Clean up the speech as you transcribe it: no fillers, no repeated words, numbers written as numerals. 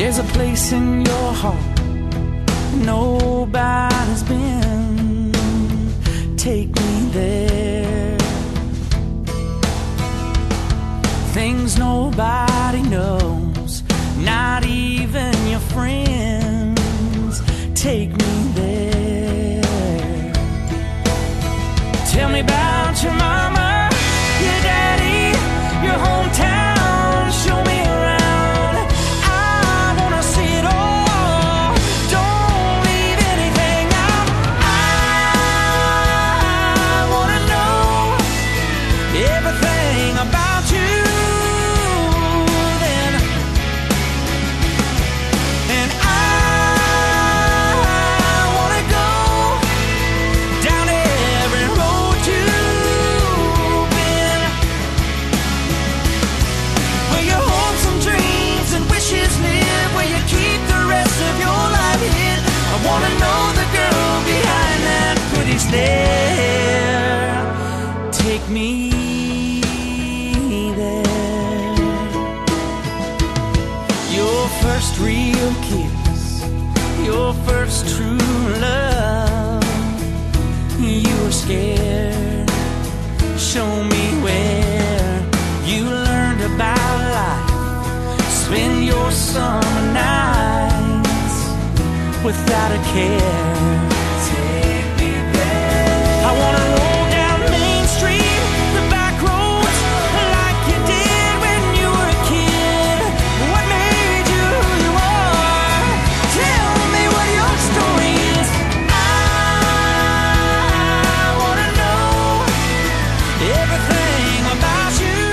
There's a place in your heart nobody's been. Take me there. Things nobody knows, not even your friends. Take me there. Tell me about your mama, your daddy, your hometown. Show me around. I wanna see it all. Don't leave anything out. I wanna know everything about you. Then, and I wanna go down every road you've been, where your hopes and dreams and wishes live, where you keep the rest of your life hid. I wanna know the girl behind that pretty stare. Take me there. Your first real kiss, your first true love. You were scared. Show me where you learned about life. Spend your summer nights without a care. Take me there. I wanna roll down Main Street, the back roads, like you did when you were a kid. What made you who you are? Tell me what your story is. I wanna know everything about you.